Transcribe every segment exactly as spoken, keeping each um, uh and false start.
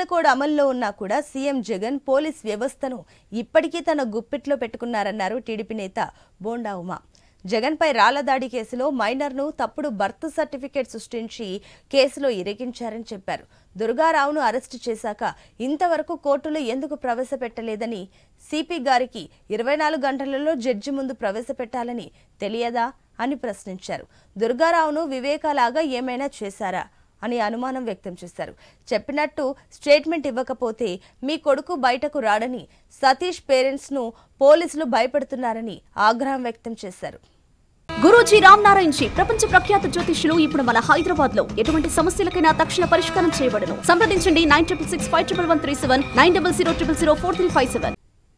Code అమల్లో ఉన్నా కూడా సీఎం జగన్ పోలీస్ వ్యవస్థను ఇప్పటికీ తన గుప్పిట్లో పెట్టుకున్నారన్నారు టీడీపీ నేత బోండా ఉమా. జగన్ పై రాళ్లదాడి కేసులో మైనర్ను తప్పుడు బర్త్ సర్టిఫికేట్ సృష్టించి కేసులో ఇరికించారని చెప్పారు. దుర్గారావును అరెస్టు చేశాక ఇంతవరకు కోర్టులో ఎందుకు ప్రవేశపెట్టలేదని, సిపి గారికి ఇరవై నాలుగు గంటలలో జడ్జి ముందు ప్రవేశపెట్టాలని తెలియదా అని ప్రశ్నించారు. దుర్గారావును వివేకాలాగా ఏమైనా చేశారా అని అనుమానం వ్యక్తం చేశారు. చెప్పినట్టు స్టేట్మెంట్ ఇవ్వకపోతే మీ కొడుకు బయటకు రాడని సతీష్ పేరెంట్స్ ను పోలీసులు భయపెడుతున్నారని ఆగ్రహం వ్యక్తం చేశారు. గురూజీ రామ్ నారాయణ్ జీ ప్రపంచ ప్రఖ్యాత జ్యోతిష్యులు ఇప్పుడు మన హైదరాబాద్ లో ఎటువంటి సమస్యలకైనా తక్షణ పరిష్కారం చేయబడును. సంప్రదించండి nine triple six five triple one three seven nine double zero triple zero four three five seven.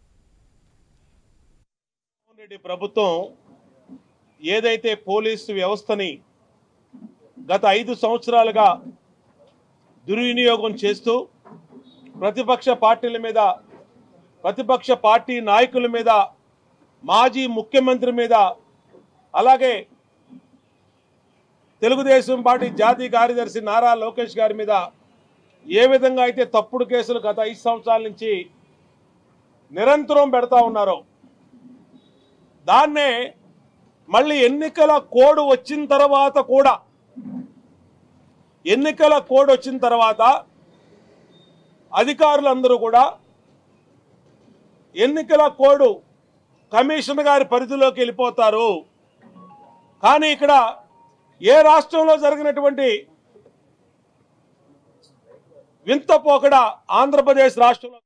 ప్రభుత్వం ఏదైతే పోలీసు వ్యవస్థని గత ఐదు సంవత్సరాలుగా దుర్వినియోగం చేస్తూ ప్రతిపక్ష పార్టీల మీద, ప్రతిపక్ష పార్టీ నాయకుల మీద, మాజీ ముఖ్యమంత్రి మీద, అలాగే తెలుగుదేశం పార్టీ జాతీయ కార్యదర్శి నారా లోకేష్ గారి మీద ఏ విధంగా అయితే తప్పుడు కేసులు గత ఐదు సంవత్సరాల నుంచి నిరంతరం పెడతా ఉన్నారో, దాన్నే మళ్ళీ ఎన్నికల కోడ్ వచ్చిన తర్వాత కూడా ఎన్నికల కోడ్ వచ్చిన తర్వాత అధికారులందరూ కూడా ఎన్నికల కోడ్ కమిషన్ గారి పరిధిలోకి వెళ్ళిపోతారు. కానీ ఇక్కడ ఏ రాష్ట్రంలో జరిగినటువంటి వింత పోకడ ఆంధ్రప్రదేశ్ రాష్ట్రంలో